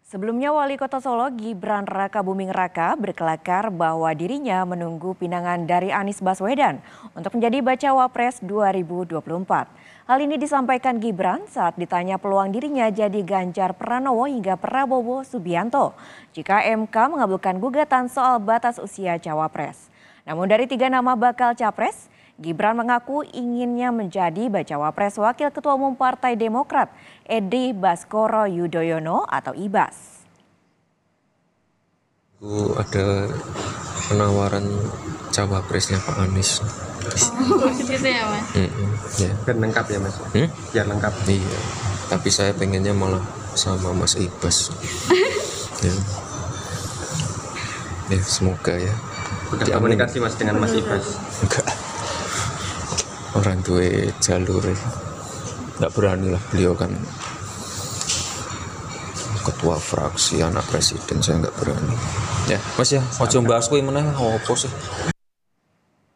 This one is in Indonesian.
Sebelumnya Wali Kota Solo Gibran Rakabuming Raka berkelakar bahwa dirinya menunggu pinangan dari Anies Baswedan untuk menjadi bacawa pres 2024. Hal ini disampaikan Gibran saat ditanya peluang dirinya jadi Ganjar Pranowo hingga Prabowo Subianto jika MK mengabulkan gugatan soal batas usia cawapres. Namun dari 3 nama bakal capres, Gibran mengaku inginnya menjadi bacawa pres Wakil Ketua Umum Partai Demokrat Edi Baskoro Yudhoyono atau Ibas. Ada penawaran cawapresnya Pak Anies. Gitu ya Mas? Ya. Biar lengkap ya Mas? Biar lengkap. Iya, tapi saya pengennya malah sama Mas Ibas. Ya, semoga ya. Udah komunikasi Mas dengan Mas Ibas? Enggak. Orang tua jalur nggak berani lah, beliau kan ketua fraksi anak presiden, saya nggak berani. Ya Mas ya, ojo mbahas kuwi meneh opo sih.